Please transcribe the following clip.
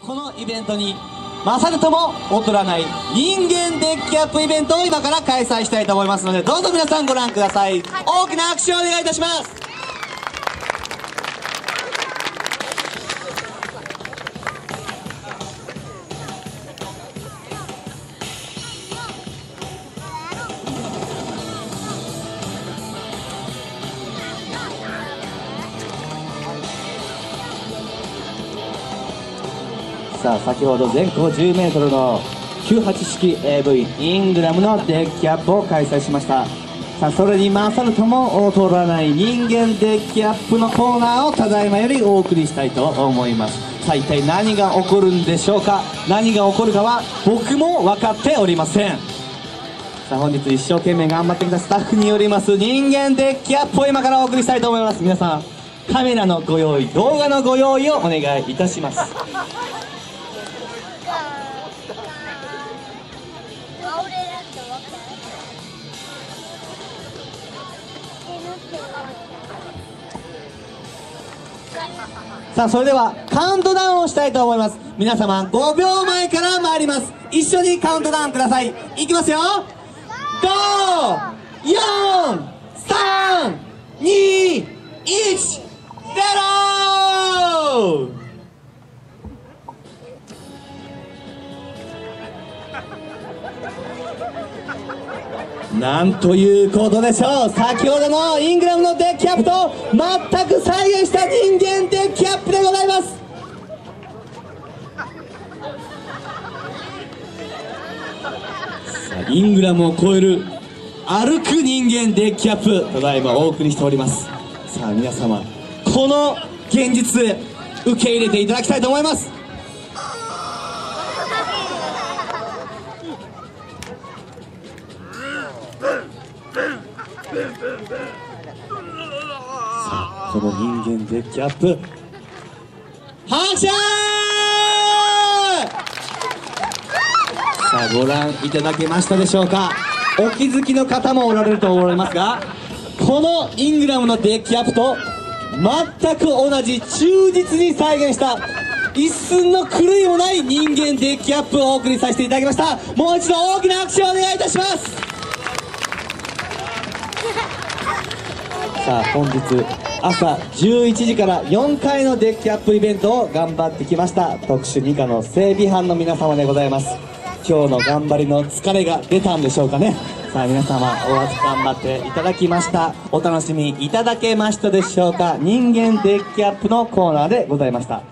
このイベントに勝るとも劣らない人間デッキアップイベントを今から開催したいと思いますので、どうぞ皆さんご覧ください。大きな拍手をお願いいたします。さあ、先ほど全高10メートルの98式 AV イングラムのデッキアップを開催しました。さあ、それに勝るとも劣らない人間デッキアップのコーナーをただいまよりお送りしたいと思います。さあ、一体何が起こるんでしょうか。何が起こるかは僕も分かっておりません。さあ、本日一生懸命頑張ってきたスタッフによります人間デッキアップを今からお送りしたいと思います。皆さん、カメラのご用意、動画のご用意をお願いいたします。さあ、それではカウントダウンをしたいと思います。皆様5秒前から参ります。一緒にカウントダウンください。いきますよ。5、4、3、2、1、0。なんということでしょう。先ほどのイングラムのデッキアップと全く再現した人間デッキアップでございます。さあ、イングラムを超える歩く人間デッキアップ、ただいまお送りしております。さあ、皆様、この現実受け入れていただきたいと思います。さあ、この人間デッキアップ、拍手！さあ、ご覧いただけましたでしょうか。お気づきの方もおられると思いますが、このイングラムのデッキアップと全く同じ忠実に再現した一寸の狂いもない人間デッキアップをお送りさせていただきました。もう一度大きな拍手をお願いいたします。さあ、本日朝11時から4回のデッキアップイベントを頑張ってきました特殊2課の整備班の皆様でございます。今日の頑張りの疲れが出たんでしょうかね。さあ、皆様お頑張っていただきました。お楽しみいただけましたでしょうか。人間デッキアップのコーナーでございました。